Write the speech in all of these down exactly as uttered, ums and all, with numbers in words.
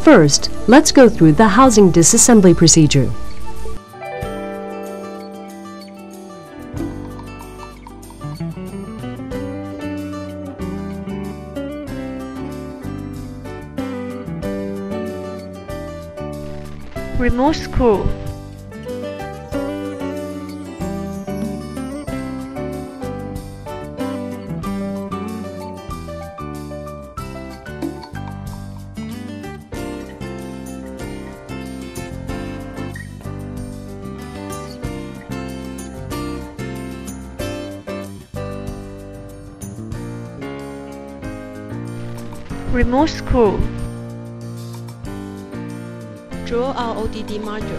First, let's go through the housing disassembly procedure. Remove screw. Remove screw. Draw our O D D module.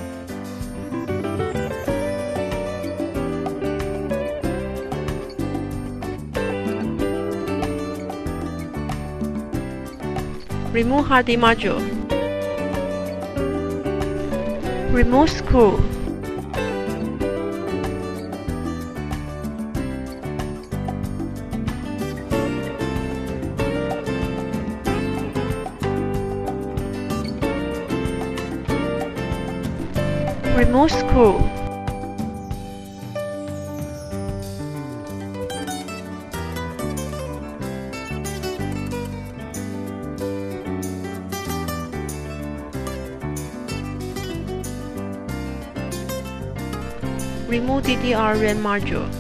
Remove hard disk module. Remove screw. Remove screw. Remove D D R RAM module.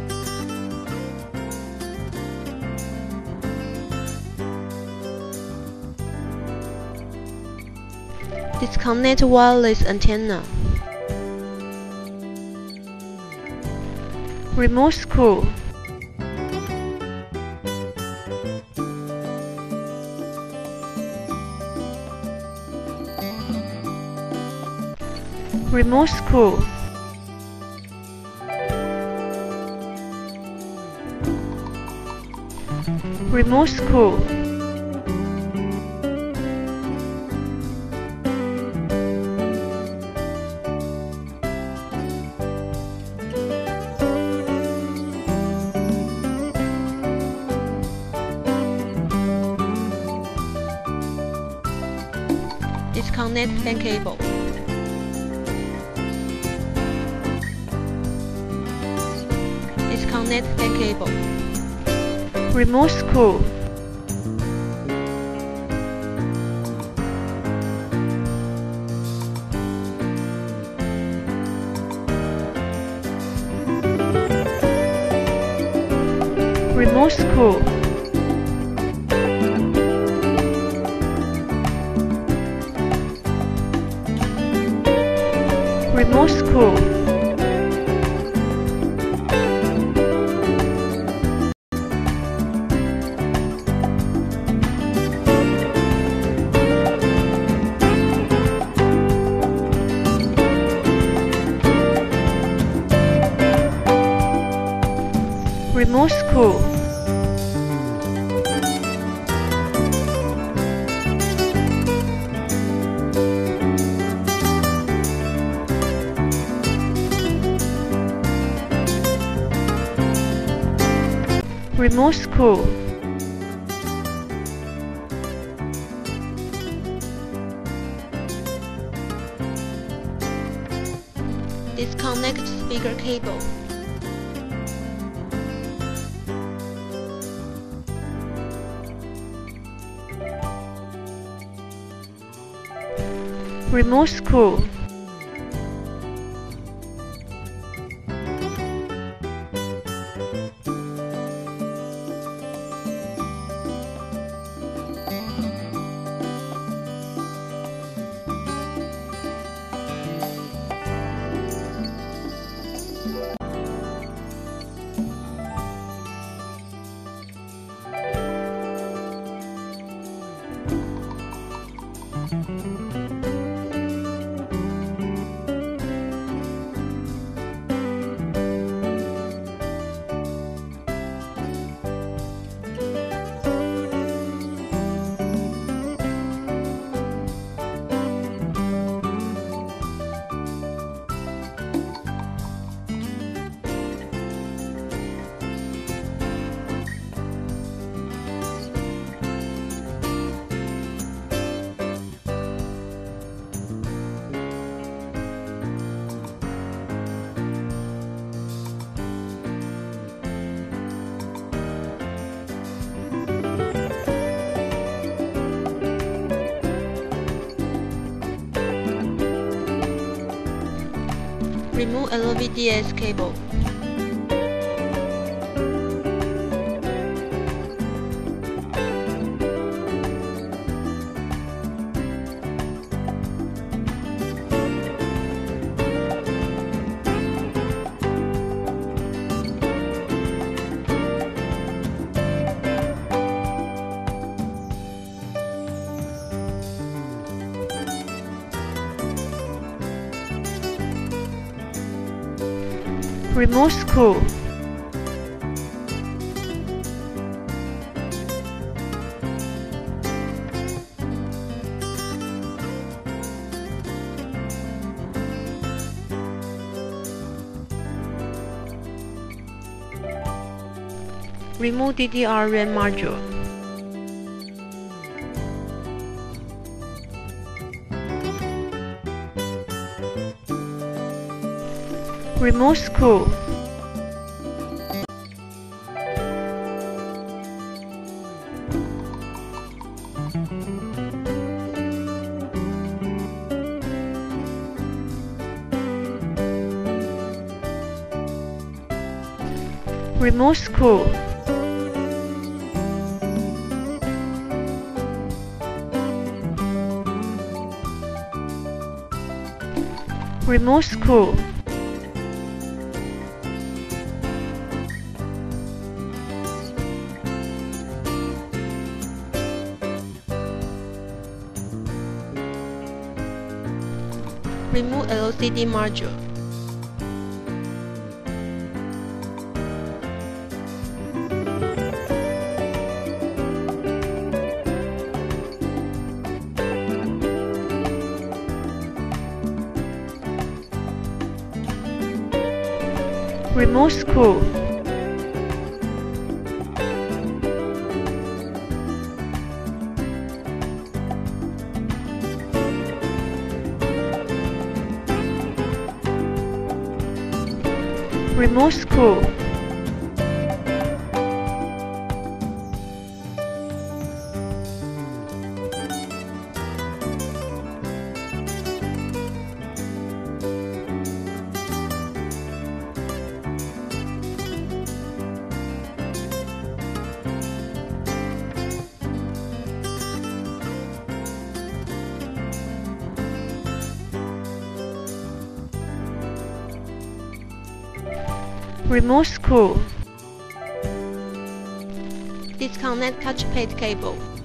Disconnect wireless antenna. Remove screw. Remove screw. Remove screw. Disconnect fan cable. Disconnect fan cable. Remove screw. Remove screw. Remove screw. Remove screw. Remove screw. Disconnect speaker cable. Remove screw. Remove L V D S cable. Remove screw. Remove D D R RAM module. Remove screw. Remove screw. Remove screw. Remove L C D module. Remove screw. Remove screw. Remove screw. Disconnect touchpad cable.